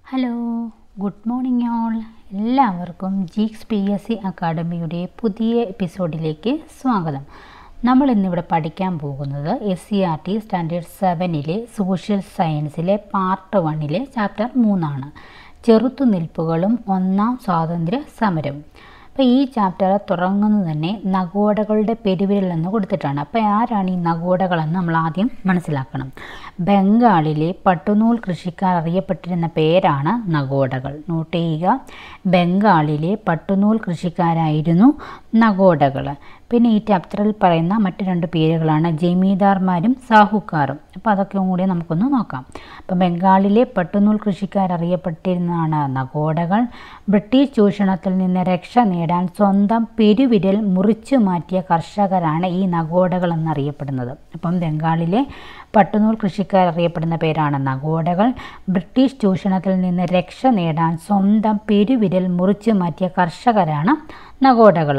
Hello, good morning all. എല്ലാവർക്കും Geeks PSC അക്കാഡമിയുടെ പുതിയ എപ്പിസോഡിലേക്ക് സ്വാഗതം. നമ്മൾ ഇന്നിവിടെ പഠിക്കാൻ പോകുന്നത് SCERT സ്റ്റാൻഡേർഡ് 7-ലെ സോഷ്യൽ സയൻസിലെ പാർട്ട് 1-ലെ ചാപ്റ്റർ 3 ചെറുത്തുനിൽപ്പുകളും ഒന്നാം സ്വാതന്ത്ര്യ സമരവും. അപ്പോൾ ഈ ചാപ്റ്റർ തുടങ്ങുന്നത് തന്നെ നഗോഡകളുടെ പെരുവിരൽ എന്ന് കൊടുത്തിട്ടാണ്. അപ്പോൾ ആരാണ് ഈ നഗോഡകളെന്ന് നമ്മൾ ആദ്യം മനസ്സിലാക്കണം. ബംഗാളിലെ പട്ടുനൂൽ കൃഷിക്കാർ അറിയപ്പെട്ടിരുന്ന പേരാണ് നഗോഡകൾ. നോട്ട് ചെയ്യുക, ബംഗാളിലെ പട്ടുനൂൽ കൃഷിക്കാരായിരുന്നു നഗോഡകൾ. പിന്നെ ഈ ചാപ്റ്ററിൽ പറയുന്ന മറ്റു രണ്ട് പേരുകളാണ് ജമീന്ദാർമാരും സാഹുക്കാരും. അപ്പോൾ അതൊക്കെ കൂടി നമുക്കൊന്ന് നോക്കാം. അപ്പോൾ ബംഗാളിലെ പട്ടുനൂൽ കൃഷിക്കാർ അറിയപ്പെട്ടിരുന്നതാണ് നഗോഡകൾ. ബ്രിട്ടീഷ് ചൂഷണത്തിൽ നിന്ന് രക്ഷ നേടാൻ സ്വന്തം പെരുവിരൽ മുറിച്ചു മാറ്റിയ കർഷകരാണ് ഈ നഗോഡകൾ എന്നറിയപ്പെടുന്നത്. അപ്പം ബംഗാളിലെ പട്ടുനൂൽ കൃഷിക്കാർ അറിയപ്പെടുന്ന പേരാണ് നഗോഡകൾ. ബ്രിട്ടീഷ് ചൂഷണത്തിൽ നിന്ന് രക്ഷ നേടാൻ സ്വന്തം പെരുവിരൽ മുറിച്ചു മാറ്റിയ കർഷകരാണ് നഗോഡകൾ.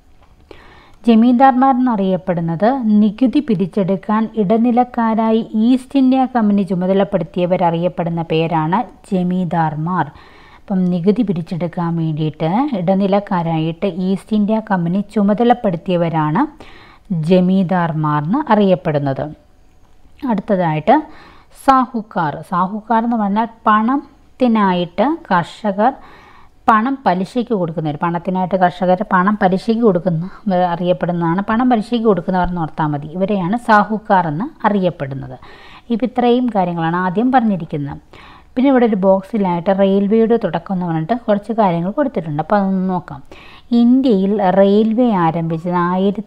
ജമീന്ദാർമാർ എന്നറിയപ്പെടുന്നത് നികുതി പിരിച്ചെടുക്കാൻ ഇടനിലക്കാരായി ഈസ്റ്റ് ഇന്ത്യ കമ്പനി ചുമതലപ്പെടുത്തിയവരറിയപ്പെടുന്ന പേരാണ് ജമീന്ദാർമാർ. അപ്പം നികുതി പിരിച്ചെടുക്കാൻ വേണ്ടിയിട്ട് ഇടനിലക്കാരായിട്ട് ഈസ്റ്റ് ഇന്ത്യ കമ്പനി ചുമതലപ്പെടുത്തിയവരാണ് ജമീന്ദാർമാർ എന്ന് അറിയപ്പെടുന്നത്. അടുത്തതായിട്ട് സാഹുക്കാർ. സാഹുക്കാർ എന്ന് പറഞ്ഞാൽ പണത്തിനായിട്ട് കർഷകർ പണം പലിശയ്ക്ക് കൊടുക്കുന്നവർ. പണത്തിനായിട്ട് കർഷകർ പണം പലിശയ്ക്ക് കൊടുക്കുന്ന അറിയപ്പെടുന്നതാണ്. പണം പലിശയ്ക്ക് കൊടുക്കുന്നവർ എന്ന് ഓർത്താൽ മതി. ഇവരെയാണ് സാഹുക്കാർ എന്ന് അറിയപ്പെടുന്നത്. ഇപ്പം ഇത്രയും കാര്യങ്ങളാണ് ആദ്യം പറഞ്ഞിരിക്കുന്നത്. പിന്നെ ഇവിടെ ഒരു ബോക്സിലായിട്ട് റെയിൽവേയുടെ തുടക്കം എന്ന് പറഞ്ഞിട്ട് കുറച്ച് കാര്യങ്ങൾ കൊടുത്തിട്ടുണ്ട്. അപ്പോൾ അതൊന്ന് നോക്കാം. ഇന്ത്യയിൽ റെയിൽവേ ആരംഭിച്ചത്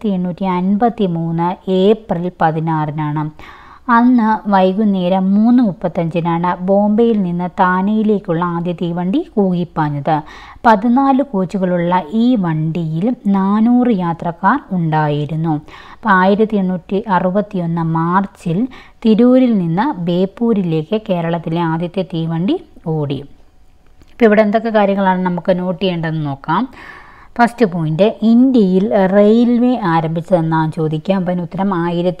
1853 ഏപ്രിൽ 16-നാണ്. അന്ന് വൈകുന്നേരം 3:35-നാണ് ബോംബെയിൽ നിന്ന് താനെയിലേക്കുള്ള ആദ്യ തീവണ്ടി കൂകിപ്പാഞ്ഞത്. 14 കോച്ചുകളുള്ള ഈ വണ്ടിയിൽ 400 യാത്രക്കാർ ഉണ്ടായിരുന്നു. അപ്പോൾ 1861 മാർച്ചിൽ തിരൂരിൽ നിന്ന് ബേപ്പൂരിലേക്ക് കേരളത്തിലെ ആദ്യത്തെ തീവണ്ടി ഓടി. ഇപ്പോൾ ഇവിടെ എന്തൊക്കെ കാര്യങ്ങളാണ് നമുക്ക് നോട്ട് ചെയ്യേണ്ടതെന്ന് നോക്കാം. ഫസ്റ്റ് പോയിന്റ്, ഇന്ത്യയിൽ റെയിൽവേ ആരംഭിച്ചതെന്നാണ് ചോദിക്കുക. അപ്പം അതിന് ഉത്തരം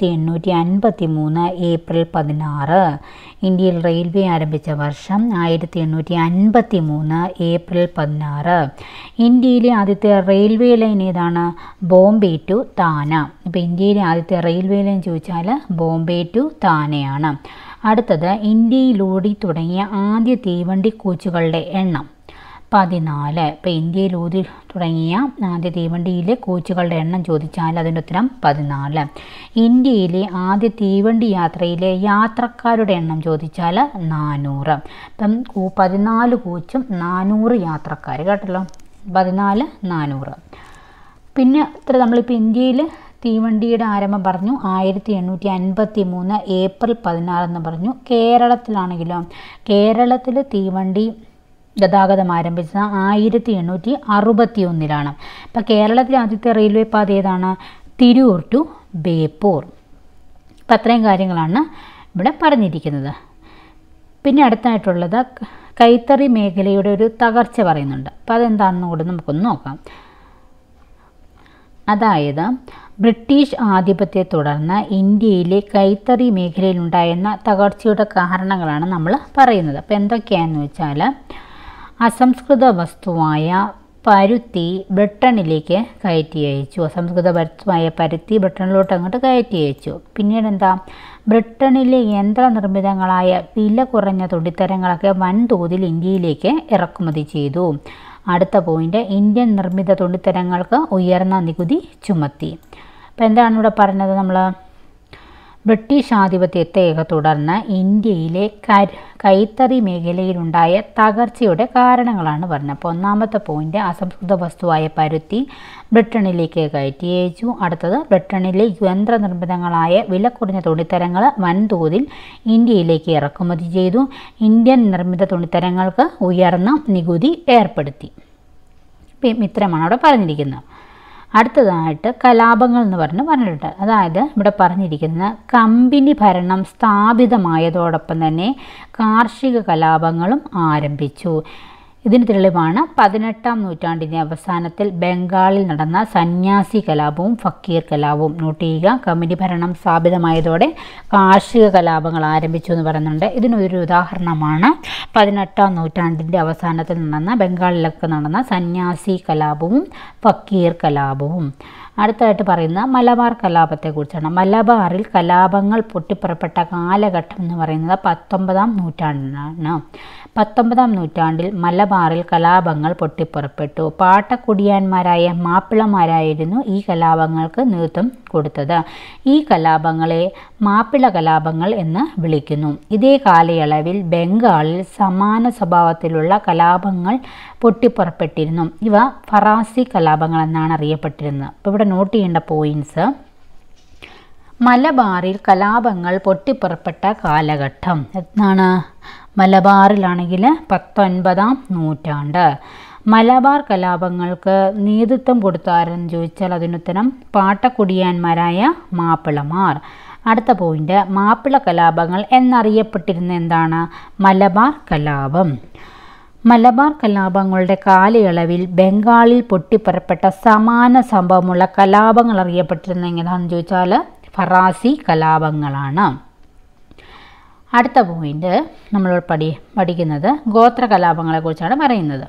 1853 ഏപ്രിൽ 16. ഇന്ത്യയിൽ റെയിൽവേ ആരംഭിച്ച വർഷം 1853 ഏപ്രിൽ 16. ഇന്ത്യയിലെ ആദ്യത്തെ റെയിൽവേ ലൈൻ ഏതാണ്? ബോംബെ ടു താന. ഇപ്പോൾ ഇന്ത്യയിലെ ആദ്യത്തെ റെയിൽവേ ലൈൻ ചോദിച്ചാൽ ബോംബെ ടു താനയാണ്. അടുത്തത്, ഇന്ത്യയിലോടി തുടങ്ങിയ ആദ്യ തീവണ്ടി കോച്ചുകളുടെ എണ്ണം 14. ഇപ്പോൾ ഇന്ത്യയിൽ ഓടി തുടങ്ങിയ ആദ്യ തീവണ്ടിയിലെ കോച്ചുകളുടെ എണ്ണം ചോദിച്ചാൽ അതിൻ്റെ ഉത്തരം 14. ഇന്ത്യയിലെ ആദ്യ തീവണ്ടി യാത്രയിലെ യാത്രക്കാരുടെ എണ്ണം ചോദിച്ചാൽ 400. ഇപ്പം 14 കോച്ചും 400 യാത്രക്കാർ, കേട്ടല്ലോ. 14, 400. പിന്നെ ഇത്ര നമ്മളിപ്പോൾ ഇന്ത്യയിൽ തീവണ്ടിയുടെ ആരംഭം പറഞ്ഞു 1853 ഏപ്രിൽ 16 എന്ന് പറഞ്ഞു. കേരളത്തിലാണെങ്കിലോ, കേരളത്തിൽ തീവണ്ടി ഗതാഗതം ആരംഭിച്ചത് 1861-ലാണ്. അപ്പോൾ കേരളത്തിലെ ആദ്യത്തെ റെയിൽവേ പാത ഏതാണ്? തിരൂർ ടു ബേപ്പൂർ. അപ്പം അത്രയും കാര്യങ്ങളാണ് ഇവിടെ പറഞ്ഞിരിക്കുന്നത്. പിന്നെ അടുത്തായിട്ടുള്ളത് കൈത്തറി മേഖലയുടെ ഒരു തകർച്ച പറയുന്നുണ്ട്. അപ്പോൾ അതെന്താണെന്ന് കൂടെ നമുക്കൊന്ന് നോക്കാം. അതായത് ബ്രിട്ടീഷ് ആധിപത്യത്തെ തുടർന്ന് ഇന്ത്യയിലെ കൈത്തറി മേഖലയിലുണ്ടായിരുന്ന തകർച്ചയുടെ കാരണങ്ങളാണ് നമ്മൾ പറയുന്നത്. അപ്പോൾ എന്തൊക്കെയാണെന്ന് വെച്ചാൽ, അസംസ്കൃത വസ്തുവായ പരുത്തി ബ്രിട്ടനിലേക്ക് കയറ്റി അയച്ചു. അസംസ്കൃത വസ്തുവായ പരുത്തി ബ്രിട്ടനിലോട്ട് അങ്ങോട്ട് കയറ്റി അയച്ചു. പിന്നീട് എന്താ, ബ്രിട്ടനിലെ യന്ത്രനിർമ്മിതങ്ങളായ വില കുറഞ്ഞ തുണിത്തരങ്ങളൊക്കെ വൻതോതിൽ ഇന്ത്യയിലേക്ക് ഇറക്കുമതി ചെയ്തു. അടുത്ത പോയിന്റ്, ഇന്ത്യൻ നിർമ്മിത തുണിത്തരങ്ങൾക്ക് ഉയർന്ന നികുതി ചുമത്തി. അപ്പോൾ എന്താണ് ഇവിടെ പറഞ്ഞത്? നമ്മൾ ബ്രിട്ടീഷ് ആധിപത്യത്തെ തുടർന്ന് ഇന്ത്യയിലെ കൈത്തറി മേഖലയിലുണ്ടായ തകർച്ചയുടെ കാരണങ്ങളാണ് പറഞ്ഞത്. അപ്പോൾ ഒന്നാമത്തെ പോയിന്റ്, അസംസ്കൃത വസ്തുവായ പരുത്തി ബ്രിട്ടനിലേക്ക് കയറ്റി അയച്ചു. അടുത്തത്, ബ്രിട്ടനിലെ യന്ത്രനിർമ്മിതങ്ങളായ വില കുറഞ്ഞ തുണിത്തരങ്ങൾ വൻതോതിൽ ഇന്ത്യയിലേക്ക് ഇറക്കുമതി ചെയ്തു. ഇന്ത്യൻ നിർമ്മിത തുണിത്തരങ്ങൾക്ക് ഉയർന്ന നികുതി ഏർപ്പെടുത്തി. ഇത്രമാണ് അവിടെ പറഞ്ഞിരിക്കുന്നത്. അടുത്തതായിട്ട് കലാപങ്ങൾ എന്ന് പറഞ്ഞിട്ടുണ്ട്. അതായത് ഇവിടെ പറഞ്ഞിരിക്കുന്ന കമ്പനി ഭരണം സ്ഥാപിതമായതോടൊപ്പം തന്നെ കാർഷിക കലാപങ്ങളും ആരംഭിച്ചു. ഇതിന് തെളിവാണ് 18-ാം നൂറ്റാണ്ടിൻ്റെ അവസാനത്തിൽ ബംഗാളിൽ നടന്ന സന്യാസി കലാപവും ഫക്കീർ കലാപവും. നോട്ട് ചെയ്യുക, കമ്മ്യൂണി ഭരണം സ്ഥാപിതമായതോടെ കാർഷിക കലാപങ്ങൾ ആരംഭിച്ചു എന്ന് പറയുന്നുണ്ട്. ഇതിനൊരു ഉദാഹരണമാണ് 18-ാം നൂറ്റാണ്ടിൻ്റെ അവസാനത്തിൽ നടന്ന ബംഗാളിലൊക്കെ നടന്ന സന്യാസി കലാപവും ഫക്കീർ കലാപവും. അടുത്തതായിട്ട് പറയുന്ന മലബാർ കലാപത്തെക്കുറിച്ചാണ്. മലബാറിൽ കലാപങ്ങൾ പൊട്ടിപ്പുറപ്പെട്ട കാലഘട്ടം എന്ന് പറയുന്നത് 19-ാം നൂറ്റാണ്ടിനാണ്. 19-ാം നൂറ്റാണ്ടിൽ മലബാറിൽ കലാപങ്ങൾ പൊട്ടിപ്പുറപ്പെട്ടു. പാട്ടക്കുടിയാന്മാരായ മാപ്പിളമാരായിരുന്നു ഈ കലാപങ്ങൾക്ക് നേതൃത്വം കൊടുത്തത്. ഈ കലാപങ്ങളെ മാപ്പിള കലാപങ്ങൾ എന്ന് വിളിക്കുന്നു. ഇതേ കാലയളവിൽ ബംഗാളിൽ സമാന സ്വഭാവത്തിലുള്ള കലാപങ്ങൾ പൊട്ടിപ്പുറപ്പെട്ടിരുന്നു. ഇവ ഫറാസി കലാപങ്ങൾ എന്നാണ് അറിയപ്പെട്ടിരുന്നത്. അപ്പോൾ ഇവിടെ നോട്ട് ചെയ്യേണ്ട പോയിന്റ്സ്: മലബാറിൽ കലാപങ്ങൾ പൊട്ടിപ്പുറപ്പെട്ട കാലഘട്ടം എന്നാണ്. മലബാറിലാണെങ്കിൽ 19-ാം നൂറ്റാണ്ട്. മലബാർ കലാപങ്ങൾക്ക് നേതൃത്വം കൊടുത്താരെന്ന് ചോദിച്ചാൽ അതിനുത്തരം പാട്ടക്കുടിയാന്മാരായ മാപ്പിളമാർ. അടുത്ത പോയിന്റ്, മാപ്പിള കലാപങ്ങൾ എന്നറിയപ്പെട്ടിരുന്ന എന്താണ്? മലബാർ കലാപം. മലബാർ കലാപങ്ങളുടെ കാലയളവിൽ ബംഗാളിൽ പൊട്ടിപ്പുറപ്പെട്ട സമാന സംഭവമുള്ള കലാപങ്ങൾ അറിയപ്പെട്ടിരുന്ന എങ്ങനെയാണെന്ന് ചോദിച്ചാൽ ഫറാസി കലാപങ്ങളാണ്. അടുത്ത പോയിന്റ് നമ്മൾ പഠിക്കുന്നത് ഗോത്ര കലാപങ്ങളെക്കുറിച്ചാണ് പറയുന്നത്.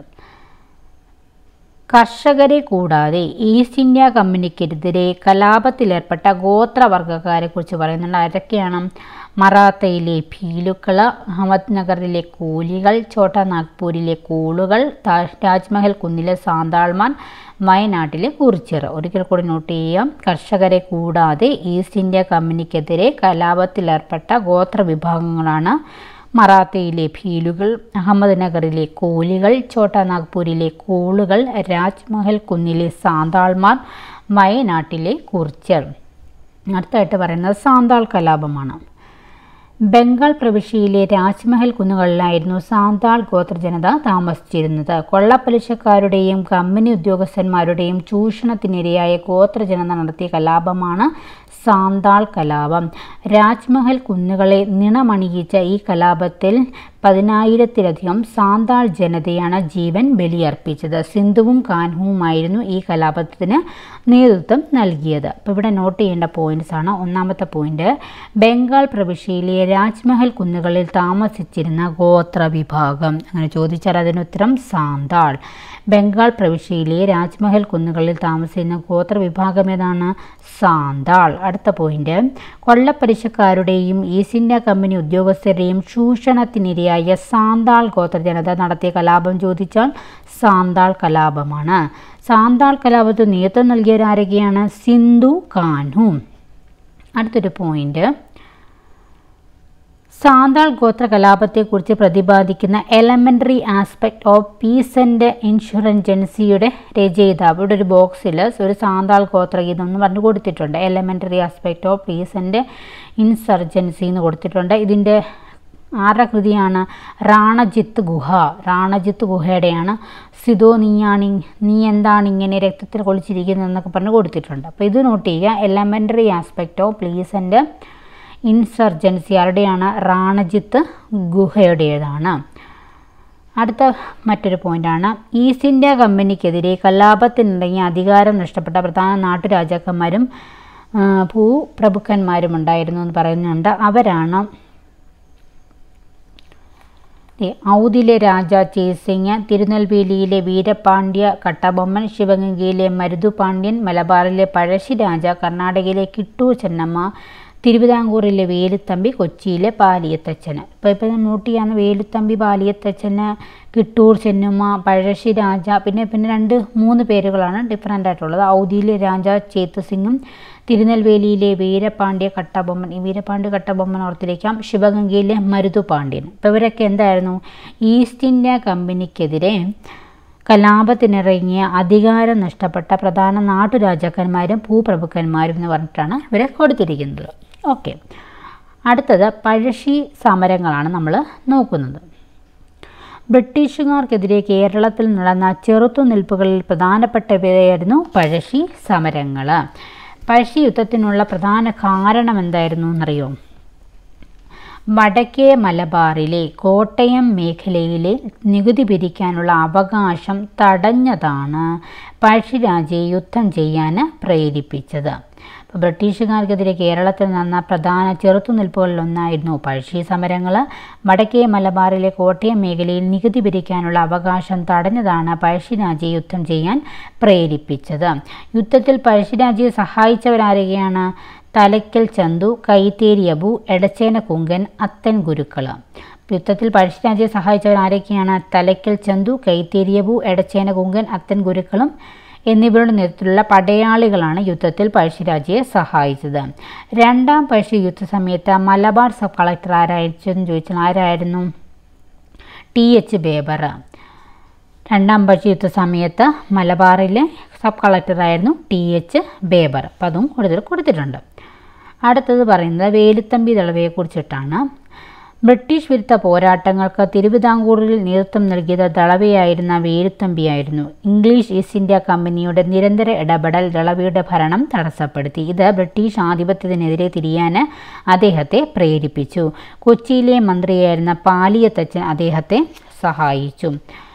കർഷകരെ കൂടാതെ ഈസ്റ്റ് ഇന്ത്യ കമ്പനിക്കെതിരെ കലാപത്തിലേർപ്പെട്ട ഗോത്രവർഗ്ഗക്കാരെക്കുറിച്ച് പറയുന്നുണ്ട്. ആരൊക്കെയാണ്? മറാത്തയിലെ ഭീലുക്കൾ, അഹമ്മദ്നഗറിലെ കൂലികൾ, ഛോട്ടാ നാഗ്പൂരിലെ കൂളുകൾ, രാജ്മഹൽ കുന്നിലെ സാന്താൾമാർ, വയനാട്ടിലെ കുറിച്യർ. ഒരിക്കൽ കൂടി നോട്ട് ചെയ്യാം. കർഷകരെ കൂടാതെ ഈസ്റ്റ് ഇന്ത്യ കമ്പനിക്കെതിരെ കലാപത്തിലേർപ്പെട്ട ഗോത്ര വിഭാഗങ്ങളാണ് മറാത്തയിലെ ഭീലുകൾ, അഹമ്മദ്നഗറിലെ കൂലികൾ, ഛോട്ടാ നാഗ്പൂരിലെ കൂളുകൾ, രാജ്മഹൽ കുന്നിലെ സാന്താൾമാർ, വയനാട്ടിലെ കുറിച്യർ. അടുത്തായിട്ട് പറയുന്നത് സാന്താൾ കലാപമാണ്. ബംഗാൾ പ്രവിശ്യയിലെ രാജ്മഹൽ കുന്നുകളിലായിരുന്നു സാന്താൾ ഗോത്രജനത താമസിച്ചിരുന്നത്. കൊള്ളപ്പലിശക്കാരുടെയും കമ്പനി ഉദ്യോഗസ്ഥന്മാരുടെയും ചൂഷണത്തിനിരയായ ഗോത്രജനത നടത്തിയ കലാപമാണ് സാന്താൾ കലാപം. രാജ്മഹൽ കുന്നുകളെ നിണമണിയിച്ച ഈ കലാപത്തിൽ 10,000-ത്തിലധികം സാന്താൾ ജനതയാണ് ജീവൻ ബലിയർപ്പിച്ചത്. സിന്ധുവും കാൻഹുവുമായിരുന്നു ഈ കലാപത്തിന് നേതൃത്വം നൽകിയത്. അപ്പോൾ ഇവിടെ നോട്ട് ചെയ്യേണ്ട പോയിന്റ്സ് ആണ്. ഒന്നാമത്തെ പോയിന്റ്, ബംഗാൾ പ്രവിശ്യയിലെ രാജ്മഹൽ കുന്നുകളിൽ താമസിച്ചിരുന്ന ഗോത്ര വിഭാഗം. അങ്ങനെ ചോദിച്ചാൽ അതിനുത്തരം സാന്താൾ. ബംഗാൾ പ്രവിശ്യയിലെ രാജ്മഹൽ കുന്നുകളിൽ താമസിക്കുന്ന ഗോത്ര വിഭാഗം ഏതാണ്? സാന്താൾ. അടുത്ത പോയിന്റ്, കൊള്ളപ്പലിശക്കാരുടെയും ഈസ്റ്റ് ഇന്ത്യ കമ്പനി ഉദ്യോഗസ്ഥരുടെയും ചൂഷണത്തിനിരയായ സാന്താൾ ഗോത്രജനത നടത്തിയ കലാപം ചോദിച്ചാൽ സാന്താൾ കലാപമാണ്. സാന്താൾ കലാപത്തിന് നേതൃത്വം നൽകിയവരാരൊക്കെയാണ്? സിന്ധു, കാൻഹു. അടുത്തൊരു പോയിന്റ്, സാന്താൾ ഗോത്ര കലാപത്തെക്കുറിച്ച് പ്രതിപാദിക്കുന്ന elementary aspect of peasant ഇൻഷുറൻജൻസിയുടെ രചയിതാവ്. ഇവിടെ ഒരു ബോക്സിൽ ഒരു സാന്താൾ ഗോത്രഗീതം എന്ന് പറഞ്ഞു കൊടുത്തിട്ടുണ്ട്. Elementary aspect of peasant insurgency എന്ന് കൊടുത്തിട്ടുണ്ട്. ഇതിൻ്റെ ആരുടെ കൃതിയാണ്? റാണജിത്ത് ഗുഹ. റാണജിത്ത് ഗുഹയുടെയാണ്. സിതോ നീ എന്താണ് ഇങ്ങനെ രക്തത്തിൽ കൊളിച്ചിരിക്കുന്നതെന്നൊക്കെ പറഞ്ഞ് കൊടുത്തിട്ടുണ്ട്. അപ്പോൾ ഇത് നോട്ട് ചെയ്യുക. Elementary aspect of peasant insurgency ആരുടെയാണ്? റാണജിത്ത് ഗുഹയുടേതാണ്. അടുത്ത മറ്റൊരു പോയിൻ്റാണ്, ഈസ്റ്റ് ഇന്ത്യ കമ്പനിക്കെതിരെ കലാപത്തിനിറങ്ങി അധികാരം നഷ്ടപ്പെട്ട പ്രധാന നാട്ടുരാജാക്കന്മാരും ഭൂപ്രഭുക്കന്മാരും ഉണ്ടായിരുന്നു എന്ന് പറയുന്നുണ്ട്. അവരാണ് ഔദിലെ രാജ ചേസിംഗ്, തിരുനെൽവേലിയിലെ വീരപാണ്ഡ്യ കട്ടബൊമ്മൻ, ശിവഗംഗയിലെ മരുതുപാണ്ഡ്യൻ, മലബാറിലെ പഴശ്ശി രാജ, കർണാടകയിലെ കിട്ടൂർ ചെന്നമ്മ, തിരുവിതാംകൂറിലെ വേലുത്തമ്പി, കൊച്ചിയിലെ പാലിയത്തച്ഛന്. ഇപ്പോൾ നോട്ട് ചെയ്യാവുന്ന വേലുത്തമ്പി, പാലിയത്തച്ഛന്, കിട്ടൂർ ചെന്നമ്മ, പഴശ്ശി രാജ, പിന്നെ 2-3 പേരുകളാണ് ഡിഫറൻ്റ് ആയിട്ടുള്ളത്. ഔദിയിലെ രാജ ചേത്തുസിംഗും തിരുനെൽവേലിയിലെ വീരപാണ്ഡ്യ കട്ടബൊമ്മൻ. ഈ വീരപാണ്ഡ്യ കട്ടബൊമ്മൻ ഓർത്തിരിക്കാം. ശിവഗംഗയിലെ മരുതുപാണ്ഡ്യൻ. ഇപ്പോൾ ഇവരൊക്കെ എന്തായിരുന്നു? ഈസ്റ്റ് ഇന്ത്യ കമ്പനിക്കെതിരെ കലാപത്തിനിറങ്ങിയ അധികാരം നഷ്ടപ്പെട്ട പ്രധാന നാട്ടുരാജാക്കന്മാരും ഭൂപ്രഭുക്കന്മാരും എന്ന് പറഞ്ഞിട്ടാണ് ഇവരെ കൊടുത്തിരിക്കുന്നത്. ഓക്കെ, അടുത്തത് പഴശ്ശി സമരങ്ങളാണ് നമ്മൾ നോക്കുന്നത്. ബ്രിട്ടീഷുകാർക്കെതിരെ കേരളത്തിൽ നടന്ന ചെറുത്തുനിൽപ്പുകളിൽ പ്രധാനപ്പെട്ടവയായിരുന്നു പഴശ്ശി സമരങ്ങൾ. പഴശ്ശി യുദ്ധത്തിനുള്ള പ്രധാന കാരണം എന്തായിരുന്നു എന്നറിയോ? വടക്കേ മലബാറിലെ കോട്ടയം മേഖലയിലെ നികുതി പിരിക്കാനുള്ള അവകാശം തടഞ്ഞതാണ് പഴശ്ശിരാജയെ യുദ്ധം ചെയ്യാൻ പ്രേരിപ്പിച്ചത്. അപ്പോൾ ബ്രിട്ടീഷുകാർക്കെതിരെ കേരളത്തിൽ നടന്ന പ്രധാന ചെറുത്തുനിൽപ്പുകളിലൊന്നായിരുന്നു പഴശ്ശി സമരങ്ങൾ. വടക്കേ മലബാറിലെ കോട്ടയം മേഖലയിൽ നികുതി പിരിക്കാനുള്ള അവകാശം തടഞ്ഞതാണ് പഴശ്ശിരാജയെ യുദ്ധം ചെയ്യാൻ പ്രേരിപ്പിച്ചത്. യുദ്ധത്തിൽ പഴശ്ശിരാജയെ സഹായിച്ചവരാരൊക്കെയാണ്? തലയ്ക്കൽ ചന്തു, കൈത്തേരി അബു, എടച്ചേന കുങ്കൻ, അത്തൻ ഗുരുക്കൾ. യുദ്ധത്തിൽ പഴശ്ശിരാജയെ സഹായിച്ചവരാരൊക്കെയാണ്? തലയ്ക്കൽ ചന്തു, കൈത്തേരി അബു, എടച്ചേന കുങ്കൻ, അത്തൻ ഗുരുക്കളും എന്നിവരുടെ നേതൃത്വത്തിലുള്ള പടയാളികളാണ് യുദ്ധത്തിൽ പഴശ്ശിരാജയെ സഹായിച്ചത്. രണ്ടാം പഴശ്ശി യുദ്ധ സമയത്ത് മലബാർ സബ് കളക്ടർ ആരായിരുന്നു ചോദിച്ചാൽ ആരായിരുന്നു? TH ബേബർ. രണ്ടാം പഴശ്ശി യുദ്ധ സമയത്ത് മലബാറിലെ സബ് കളക്ടറായിരുന്നു TH ബേബർ. അപ്പം അതും കൊടുത്തിട്ടുണ്ട്. അടുത്തത് പറയുന്നത് വേലുത്തമ്പി ദളവയെക്കുറിച്ചിട്ടാണ്. ബ്രിട്ടീഷ് വിരുദ്ധ പോരാട്ടങ്ങൾക്ക് തിരുവിതാംകൂറിൽ നേതൃത്വം നൽകിയത് ദളവയായിരുന്ന വേലുത്തമ്പിയായിരുന്നു. ഇംഗ്ലീഷ് ഈസ്റ്റ് ഇന്ത്യ കമ്പനിയുടെ നിരന്തര ഇടപെടൽ ദളവയുടെ ഭരണം തടസ്സപ്പെടുത്തി. ഇത് ബ്രിട്ടീഷ് ആധിപത്യത്തിനെതിരെ തിരിയാൻ അദ്ദേഹത്തെ പ്രേരിപ്പിച്ചു. കൊച്ചിയിലെ മന്ത്രിയായിരുന്ന പാലിയത്തച്ഛൻ അദ്ദേഹത്തെ സഹായിച്ചു.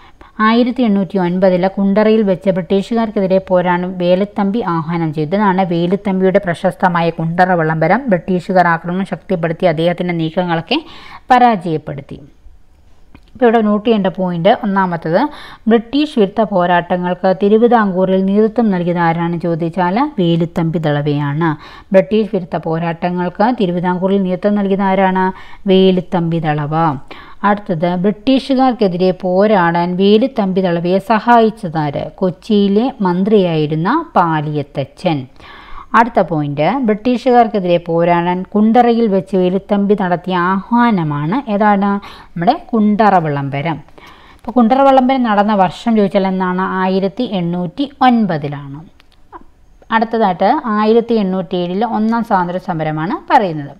1809 കുണ്ടറയിൽ വെച്ച് ബ്രിട്ടീഷുകാർക്കെതിരെ പോരാൻ വേലുത്തമ്പി ആഹ്വാനം ചെയ്തു. ഇതാണ് വേലുത്തമ്പിയുടെ പ്രശസ്തമായ കുണ്ടറ വിളംബരം. ബ്രിട്ടീഷുകാർ ആക്രമണം ശക്തിപ്പെടുത്തി അദ്ദേഹത്തിൻ്റെ നീക്കങ്ങളൊക്കെ പരാജയപ്പെടുത്തി. ഇപ്പോൾ ഇവിടെ നോട്ട് ചെയ്യേണ്ട പോയിന്റ് ഒന്നാമത്തത്, ബ്രിട്ടീഷ് വിരുദ്ധ പോരാട്ടങ്ങൾക്ക് തിരുവിതാംകൂറിൽ നേതൃത്വം നൽകിയത് ആരാണ് ചോദിച്ചാൽ വേലുത്തമ്പി ദളവയാണ്. ബ്രിട്ടീഷ് വിരുദ്ധ പോരാട്ടങ്ങൾക്ക് തിരുവിതാംകൂറിൽ നേതൃത്വം നൽകിയത് ആരാണ്? വേലുത്തമ്പി ദളവ. അടുത്തത്, ബ്രിട്ടീഷുകാർക്കെതിരെ പോരാടാൻ വേലുത്തമ്പി ദളവയെ സഹായിച്ചതാര്? കൊച്ചിയിലെ മന്ത്രിയായിരുന്ന പാലിയത്തച്ഛൻ. അടുത്ത പോയിന്റ്, ബ്രിട്ടീഷുകാർക്കെതിരെ പോരാടാൻ കുണ്ടറയിൽ വെച്ച് വേലുത്തമ്പി നടത്തിയ ആഹ്വാനമാണ് ഏതാണ്? നമ്മുടെ കുണ്ടറ വിളംബരം. ഇപ്പോൾ കുണ്ടറ വിളംബരം നടന്ന വർഷം ചോദിച്ചാൽ എന്നാണ്? 1809. അടുത്തതായിട്ട് 1807 ഒന്നാം സ്വാതന്ത്ര്യ സമരമാണ് പറയുന്നത്.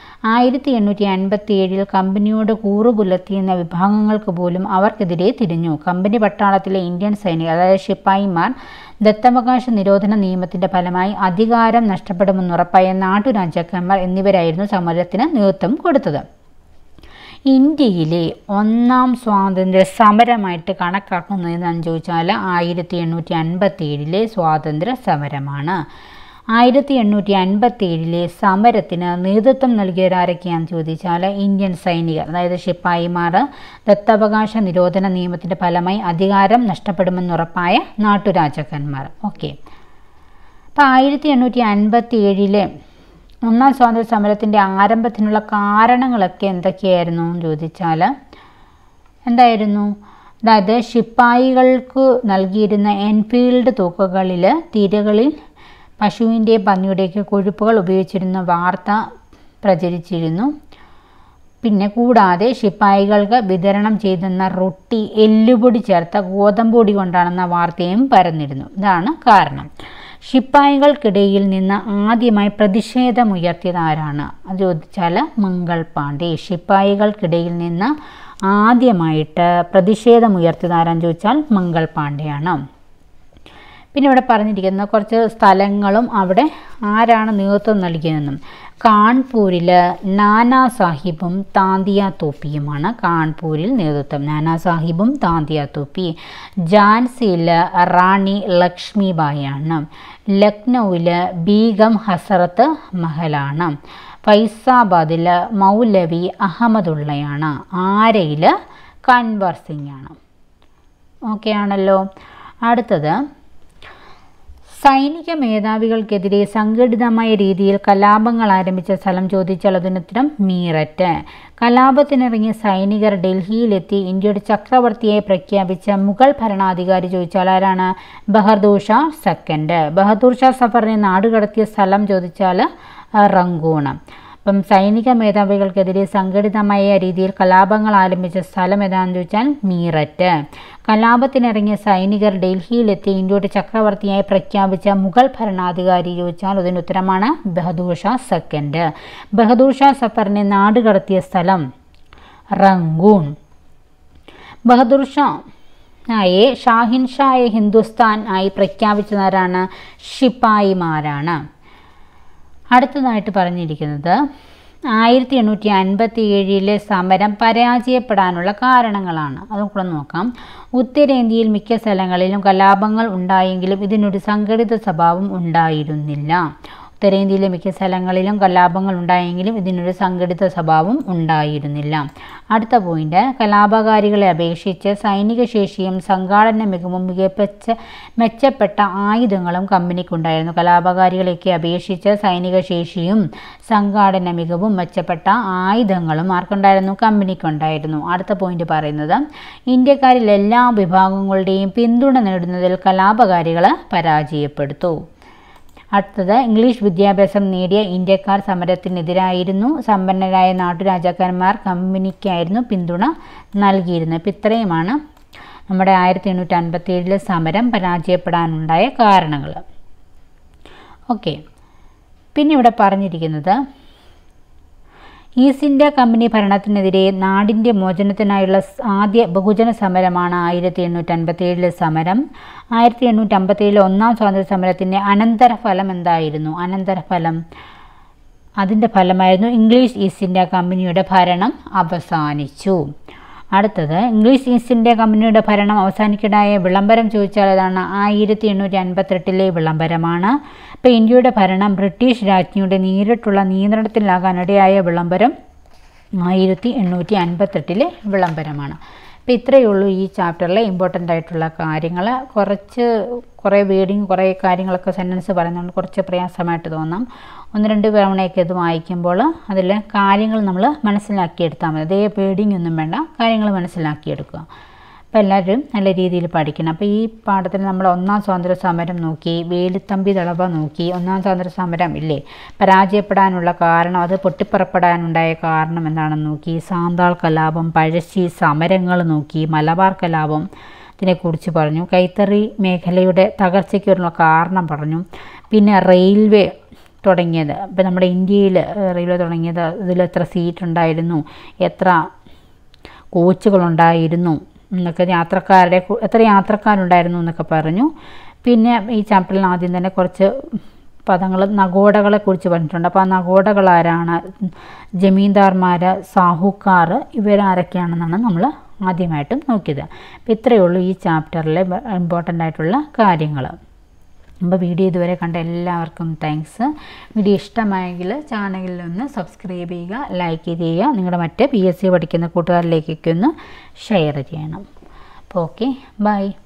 1857 കമ്പനിയോട് കൂറുപുലർത്തിയുന്ന വിഭാഗങ്ങൾക്ക് പോലും അവർക്കെതിരെ തിരിഞ്ഞു. കമ്പനി പട്ടാളത്തിലെ ഇന്ത്യൻ സൈനികർ, അതായത് ശിപ്പായിമാർ, ദത്തവകാശ നിരോധന നിയമത്തിൻ്റെ ഫലമായി അധികാരം നഷ്ടപ്പെടുമെന്നുറപ്പായ നാട്ടുരാജാക്കന്മാർ എന്നിവരായിരുന്നു സമരത്തിന് നേതൃത്വം കൊടുത്തത്. ഇന്ത്യയിലെ ഒന്നാം സ്വാതന്ത്ര്യ സമരമായിട്ട് കണക്കാക്കുന്നത് എന്താണെന്ന് ചോദിച്ചാൽ 1857 സ്വാതന്ത്ര്യ സമരമാണ്. 1857 സമരത്തിന് നേതൃത്വം നൽകിയവരാരൊക്കെയാണെന്ന് ചോദിച്ചാൽ ഇന്ത്യൻ സൈനികർ, അതായത് ശിപ്പായിമാർ, ദത്തവകാശ നിരോധന നിയമത്തിൻ്റെ ഫലമായി അധികാരം നഷ്ടപ്പെടുമെന്നുറപ്പായ നാട്ടുരാജാക്കന്മാർ. ഓക്കെ. അപ്പോൾ 1857 ഒന്നാം സ്വാതന്ത്ര്യ സമരത്തിൻ്റെ ആരംഭത്തിനുള്ള കാരണങ്ങളൊക്കെ എന്തൊക്കെയായിരുന്നു എന്ന് ചോദിച്ചാൽ എന്തായിരുന്നു? അതായത് ശിപ്പായികൾക്ക് നൽകിയിരുന്ന എൻഫീൽഡ് തൂക്കുകളിൽ തിരകളിൽ പശുവിൻ്റെ പന്നിയുടെയൊക്കെ കൊഴുപ്പുകൾ ഉപയോഗിച്ചിരുന്ന വാർത്ത പ്രചരിച്ചിരുന്നു. പിന്നെ കൂടാതെ ശിപ്പായികൾക്ക് വിതരണം ചെയ്തെന്ന റൊട്ടി എല്ലുപൊടി ചേർത്ത ഗോതമ്പൊടി കൊണ്ടാണെന്ന വാർത്തയും പരന്നിരുന്നു. ഇതാണ് കാരണം. ശിപ്പായികൾക്കിടയിൽ നിന്ന് ആദ്യമായി പ്രതിഷേധമുയർത്തിയത് ആരാണ് അത് ചോദിച്ചാൽ മംഗൾ പാണ്ഡെ. ശിപ്പായികൾക്കിടയിൽ നിന്ന് ആദ്യമായിട്ട് പ്രതിഷേധമുയർത്തിയത് ആരാന്ന് ചോദിച്ചാൽ മംഗൾ പാണ്ഡെയാണ്. പിന്നെ ഇവിടെ പറഞ്ഞിരിക്കുന്ന കുറച്ച് സ്ഥലങ്ങളും അവിടെ ആരാണ് നേതൃത്വം നൽകിയതെന്നും. കാൺപൂരിൽ നാനാ സാഹിബും താന്തിയ തോപ്പിയുമാണ് കാൺപൂരിൽ നേതൃത്വം. നാനാ സാഹിബും താന്തിയ തോപ്പി. ഝാൻസിയിൽ റാണി ലക്ഷ്മിബായിയാണ്. ലക്നൌവിൽ ബീഗം ഹസറത്ത് മഹലാണ്. ഫൈസാബാദിൽ മൗലവി അഹമ്മദുള്ളയാണ്. ആരയിൽ കൻവർ സിംഗാണ്. ഓക്കെ ആണല്ലോ. അടുത്തത്, സൈനിക മേധാവികൾക്കെതിരെ സംഘടിതമായ രീതിയിൽ കലാപങ്ങൾ ആരംഭിച്ച സ്ഥലം ചോദിച്ചാൽ അതിനുത്തരം മീററ്റ്. കലാപത്തിനിറങ്ങിയ സൈനികർ ഡൽഹിയിലെത്തി ഇന്ത്യയുടെ ചക്രവർത്തിയായി പ്രഖ്യാപിച്ച മുഗൾ ഭരണാധികാരി ചോദിച്ചാൽ ആരാണ്? ബഹദൂർ ഷാ സെക്കൻഡ്. ബഹദൂർ ഷാ സഫറിനെ നാടുകടത്തിയ സ്ഥലം ചോദിച്ചാൽ റങ്കൂൺ. അപ്പം സൈനിക മേധാവികൾക്കെതിരെ സംഘടിതമായ രീതിയിൽ കലാപങ്ങൾ ആരംഭിച്ച സ്ഥലം ഏതാണെന്ന് ചോദിച്ചാൽ മീററ്റ്. കലാപത്തിനിറങ്ങിയ സൈനികർ ഡൽഹിയിലെത്തി ഇന്ത്യയുടെ ചക്രവർത്തിയായി പ്രഖ്യാപിച്ച മുഗൾ ഭരണാധികാരി ചോദിച്ചാൽ അതിന് ഉത്തരമാണ് ബഹദൂർ ഷാ സെക്കൻഡ്. ബഹദൂർ ഷാ സഫറിനെ നാടുകടത്തിയ സ്ഥലം റങ്കൂൺ. ബഹദൂർ ഷാ ഷാഹിൻ ഷായെ ഹിന്ദുസ്ഥാൻ ആയി പ്രഖ്യാപിച്ചതാരാണ്? ശിപ്പായിമാരാണ്. അടുത്തതായിട്ട് പറഞ്ഞിരിക്കുന്നത് 1857 സമരം പരാജയപ്പെടാനുള്ള കാരണങ്ങളാണ്. അതുകൂടെ നോക്കാം. ഉത്തരേന്ത്യയിൽ മിക്ക സ്ഥലങ്ങളിലും കലാപങ്ങൾ ഉണ്ടായെങ്കിലും ഇതിനൊരു സംഘടിത സ്വഭാവം ഉണ്ടായിരുന്നില്ല. ഉത്തരേന്ത്യയിലെ മിക്ക സ്ഥലങ്ങളിലും കലാപങ്ങൾ ഉണ്ടായെങ്കിലും ഇതിനൊരു സംഘടിത സ്വഭാവം ഉണ്ടായിരുന്നില്ല. അടുത്ത പോയിന്റ്, കലാപകാരികളെ അപേക്ഷിച്ച് സൈനിക ശേഷിയും സംഘാടന മികവും മെച്ചപ്പെട്ട ആയുധങ്ങളും കമ്പനിക്കുണ്ടായിരുന്നു. കലാപകാരികളെയൊക്കെ അപേക്ഷിച്ച് സൈനിക ശേഷിയും സംഘാടന മികവും മെച്ചപ്പെട്ട ആയുധങ്ങളും ആർക്കുണ്ടായിരുന്നു? കമ്പനിക്കുണ്ടായിരുന്നു. അടുത്ത പോയിന്റ് പറയുന്നത്, ഇന്ത്യക്കാരിൽ എല്ലാ വിഭാഗങ്ങളുടെയും പിന്തുണ നേടുന്നതിൽ കലാപകാരികൾ പരാജയപ്പെടുത്തു. അടുത്തത്, ഇംഗ്ലീഷ് വിദ്യാഭ്യാസം നേടിയ ഇന്ത്യക്കാർ സമരത്തിനെതിരായിരുന്നു. സമ്പന്നരായ നാട്ടുരാജാക്കന്മാർ കമ്പനിക്കായിരുന്നു പിന്തുണ നൽകിയിരുന്നത്. ഇപ്പം ഇത്രയുമാണ് നമ്മുടെ 1857 സമരം പരാജയപ്പെടാനുണ്ടായ കാരണങ്ങൾ. ഓക്കെ, പിന്നെ ഇവിടെ പറഞ്ഞിരിക്കുന്നത്, ഈസ്റ്റ് ഇന്ത്യ കമ്പനി ഭരണത്തിനെതിരെ നാടിൻ്റെ മോചനത്തിനായുള്ള ആദ്യ ബഹുജന സമരമാണ് 1857 സമരം. 1857 ഒന്നാം സ്വാതന്ത്ര്യ സമരത്തിൻ്റെ അനന്തരഫലം എന്തായിരുന്നു? അനന്തരഫലം, അതിൻ്റെ ഫലമായിരുന്നു ഇംഗ്ലീഷ് ഈസ്റ്റ് ഇന്ത്യ കമ്പനിയുടെ ഭരണം അവസാനിച്ചു. അടുത്തത്, ഇംഗ്ലീഷ് ഈസ്റ്റ് ഇന്ത്യ കമ്പനിയുടെ ഭരണം അവസാനിക്കടായ വിളംബരം ചോദിച്ചാൽ ഏതാണ്? 1858 വിളംബരമാണ്. ഇപ്പോൾ ഇന്ത്യയുടെ ഭരണം ബ്രിട്ടീഷ് രാജ്ഞിയുടെ നേരിട്ടുള്ള നിയന്ത്രണത്തിലാകാനിടയായ വിളംബരം 1858 വിളംബരമാണ്. അപ്പോൾ ഇത്രയേ ഉള്ളൂ ഈ ചാപ്റ്ററിലെ ഇമ്പോർട്ടൻ്റ് ആയിട്ടുള്ള കാര്യങ്ങൾ. കുറേ വേർഡിങ്, കുറേ കാര്യങ്ങളൊക്കെ സെൻറ്റൻസ് പറയുന്നുണ്ട്, കുറച്ച് പ്രയാസമായിട്ട് തോന്നാം. 1-2 തവണയൊക്കെ ഇത് വായിക്കുമ്പോൾ അതിൽ കാര്യങ്ങൾ നമ്മൾ മനസ്സിലാക്കിയെടുത്താൽ മതി. അതേ വേർഡിങ് ഒന്നും വേണ്ട, കാര്യങ്ങൾ മനസ്സിലാക്കിയെടുക്കുക. അപ്പോൾ എല്ലാവരും നല്ല രീതിയിൽ പഠിക്കണം. അപ്പോൾ ഈ പാഠത്തിൽ നമ്മൾ ഒന്നാം സ്വാതന്ത്ര്യ സമരം നോക്കി, വേലുത്തമ്പി ദളവ നോക്കി. ഒന്നാം സ്വാതന്ത്ര്യ സമരം ഇല്ലേ, പരാജയപ്പെടാനുള്ള കാരണം, അത് പൊട്ടിപ്പുറപ്പെടാനുണ്ടായ കാരണം എന്താണെന്ന് നോക്കി. സാന്താൾ കലാപം, പഴശ്ശി സമരങ്ങൾ നോക്കി. മലബാർ കലാപം ഇതിനെക്കുറിച്ച് പറഞ്ഞു. കൈത്തറി മേഖലയുടെ തകർച്ചയ്ക്കുള്ള കാരണം പറഞ്ഞു. പിന്നെ റെയിൽവേ തുടങ്ങിയത്, ഇപ്പം നമ്മുടെ ഇന്ത്യയിൽ റെയിൽവേ തുടങ്ങിയത്, ഇതിൽ എത്ര സീറ്റ് ഉണ്ടായിരുന്നു, എത്ര കോച്ചുകളുണ്ടായിരുന്നു എന്നൊക്കെ, എത്ര യാത്രക്കാരുണ്ടായിരുന്നു എന്നൊക്കെ പറഞ്ഞു. പിന്നെ ഈ ചാപ്റ്ററിൽ ആദ്യം തന്നെ കുറച്ച് പദങ്ങൾ, നഗോഡകളെ കുറിച്ച് പറഞ്ഞിട്ടുണ്ട്. അപ്പോൾ ആ നഗോഡകൾ ആരാണ്? ജമീന്ദാർമാർ, സാഹുക്കാർ, ഇവരാരൊക്കെയാണെന്നാണ് നമ്മൾ ആദ്യമായിട്ടും നോക്കിയത്. അപ്പോൾ ഇത്രയേ ഉള്ളൂ ഈ ചാപ്റ്ററിലെ ഇമ്പോർട്ടൻ്റ് ആയിട്ടുള്ള കാര്യങ്ങൾ. അപ്പോൾ വീഡിയോ ഇതുവരെ കണ്ട എല്ലാവർക്കും താങ്ക്സ്. വീഡിയോ ഇഷ്ടമായെങ്കിൽ ചാനലിൽ ഒന്ന് സബ്സ്ക്രൈബ് ചെയ്യുക, ലൈക്ക് ചെയ്യുക, നിങ്ങളുടെ മറ്റ് PSC പഠിക്കുന്ന കൂട്ടുകാരിലേക്കൊക്കെ ഒന്ന് ഷെയർ ചെയ്യണം. അപ്പോൾ ഓക്കെ, ബൈ.